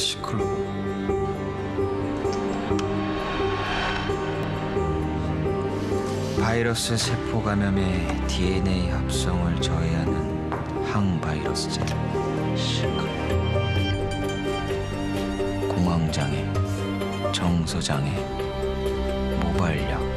시클로브. 바이러스 세포 감염의 DNA 합성을 저해하는 항바이러스제. 시클로브. 공황장애, 정서장애, 모발약.